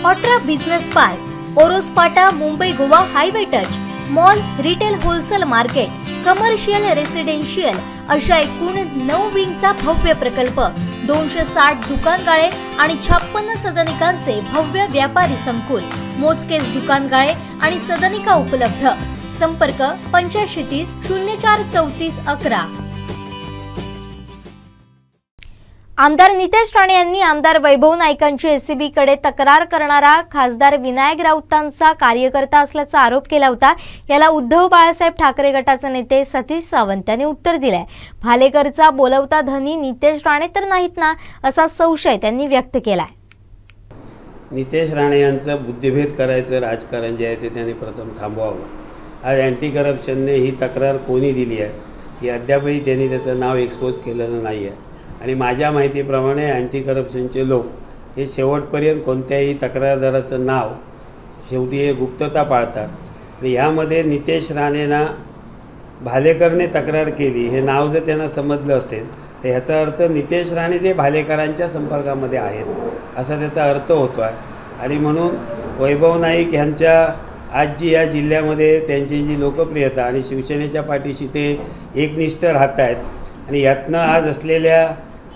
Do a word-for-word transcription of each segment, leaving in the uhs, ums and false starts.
ऑट्रा business park, Oros फाटा, Mumbai Goa highway touch, mall, retail wholesale market, commercial residential अशा एकूण नऊ विंगचा भव्य प्रकल्प, दोनशे साठ दुकानगाळे आणि छप्पन्न सदनिकांचे भव्य व्यापारी संकुल, मोजकेच दुकानगाळे आणि सदनिका उपलब्ध। संपर्क पंच्याऐंशी तीस शून्य चार चौतीस अकरा। आमदार नितेश राणे यांनी आमदार वैभव नाईकांची एसीबी कडे तक्रार करणारा खासदार विनायक राऊतांचा कार्यकर्ता असल्याचा आरोप केला होता। याला उद्धव बाळासाहेब ठाकरे गटाचे नेते सतीश सावंत यांनी उत्तर दिले। भालेकरचा बोलवता धनी नितेश राणे तर नाहीत ना, असा संशय त्यांनी व्यक्त केलाय। नितेश राणे यांचा बुद्धिभेद करायचं राजकारण जे आहे ते त्यांनी प्रथम थांबवावं। आज अँटी करप्शनने ही तक्रार कोणी दिली आहे की अद्यापही त्यांनी त्याचं नाव एक्सपोज केलेलं नाही आहे आणि माझ्या माहितीप्रमाणे अँटी करप्शनचे लोक हे शेवटपर्यंत कोणत्याही तक्रारदाराचं नाव शेवटी हे गुप्तता पाळतात आणि ह्यामध्ये नितेश राणेंना भालेकरने तक्रार केली हे नाव जर त्यांना समजलं असेल तर ह्याचा अर्थ नितेश राणे जे भालेकरांच्या संपर्कामध्ये आहेत असा त्याचा अर्थ होतो आहे। आणि म्हणून वैभव नाईक ह्यांच्या आज जी या जिल्ह्यामध्ये त्यांची जी लोकप्रियता आणि शिवसेनेच्या पाठीशी ते एकनिष्ठ राहत आहेत आणि यातनं आज असलेल्या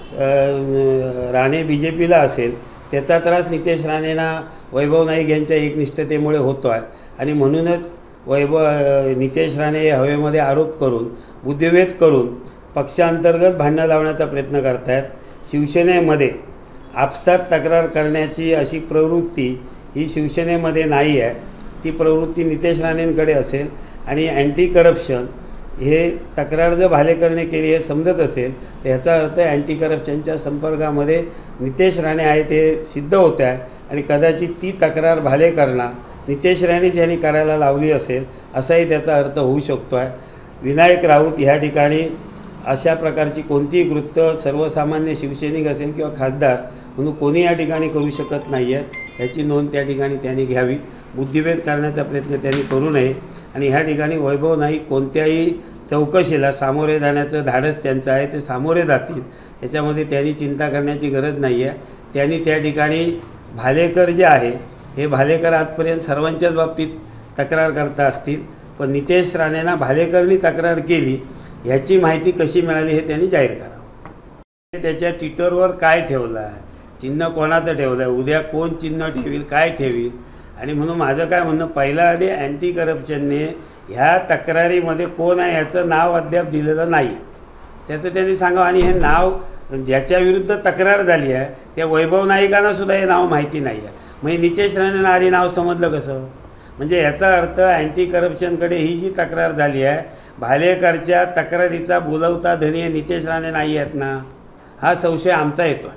राणे बी जे पीला असेल त्याचा त्रास नितेश राणेंना वैभव नाईक यांच्या एकनिष्ठतेमुळे होतो आहे आणि म्हणूनच वैभव नितेश राणे हवेमध्ये आरोप करून बुद्धिभेद करून पक्षांतर्गत भांडणं लावण्याचा प्रयत्न करत आहेत। शिवसेनेमध्ये आपसात तक्रार करण्याची अशी प्रवृत्ती ही शिवसेनेमध्ये नाही आहे, ती प्रवृत्ती नितेश राणेंकडे असेल आणि अँटी करप्शन हे तक्रार जर भालेकरने केली हे समजत असेल तर ह्याचा अर्थ अँटी करप्शनच्या संपर्कामध्ये नितेश राणे आहे ते सिद्ध होत आहे आणि कदाचित ती तक्रार भालेकरना नितेश राणेच यांनी करायला लावली असेल असाही त्याचा अर्थ होऊ शकतो आहे। विनायक राऊत ह्या ठिकाणी अशा प्रकारची कोणतीही कृत्य सर्वसामान्य शिवसैनिक असेल किंवा खासदार म्हणून कोणी या ठिकाणी करू शकत नाही आहे, ह्याची नोंद त्या ठिकाणी त्यांनी घ्यावी। बुद्धिभेद करण्याचा प्रयत्न त्यांनी करू नये आणि ह्या ठिकाणी वैभव नाईक कोणत्याही चौकशीला सामोरे जाण्याचं धाडस त्यांचं आहे, ते सामोरे जातील, याच्यामध्ये त्यांनी चिंता करण्याची गरज नाही आहे। त्यांनी त्या ठिकाणी भालेकर जे आहे हे भालेकर आजपर्यंत सर्वांच्याच बाबतीत तक्रार करता असतील, पण नितेश राणेंना भालेकरनी तक्रार केली ह्याची माहिती कशी मिळाली हे त्यांनी जाहीर करावं। त्याच्या ट्विटरवर काय ठेवलं आहे, चिन्ह कोणाचं ठेवलं आहे, उद्या कोण चिन्ह ठेवील, काय ठेवील, आणि म्हणून माझं काय म्हणणं पहिलं आधी अँटी करप्शनने ह्या तक्रारीमध्ये कोण आहे ह्याचं नाव अद्याप दिलेलं नाही, त्याचं त्यांनी सांगावं। आणि हे नाव ज्याच्या विरुद्ध तक्रार झाली आहे त्या वैभव नाईकांनासुद्धा हे नाव माहिती नाही आहे, म्हणजे नितेश राणेंना आधी नाव समजलं कसं? म्हणजे याचा अर्थ अँटी करप्शनकडे ही जी तक्रार झाली आहे भालेकरच्या तक्रारीचा बोलवता धनी नितेश राणे नाही आहेत ना, हा संशय आमचा येतो।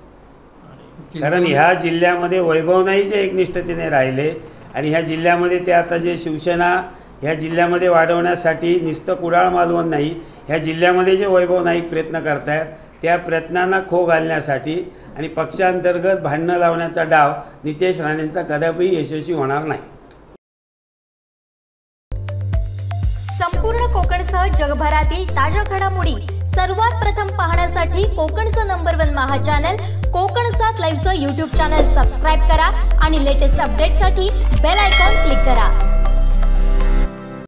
कारण ह्या जिल्ह्यामध्ये वैभव नाईक जे एकनिष्ठतेने राहिले आणि ह्या जिल्ह्यामध्ये ते आता जे शिवसेना ह्या जिल्ह्यामध्ये वाढवण्यासाठी नुसतं कुडाळ मालवण नाही, ह्या जिल्ह्यामध्ये जे वैभव नाईक प्रयत्न करत आहेत त्या प्रयत्नांना खो घालण्यासाठी आणि पक्षांतर्गत भांडणं लावण्याचा डाव नितेश राणेंचा कदापि यशस्वी होणार नाही। संपूर्ण कोकणसह जगभरातील ताज्या घडामोडी सर्वात प्रथम पाहण्यासाठी कोकणचं नंबर वन महा चॅनल कोकण सात लाईव्हचं यूट्यूब चॅनल सबस्क्राईब करा आणि लेटेस्ट अपडेटसाठी बेल आयकॉन क्लिक करा।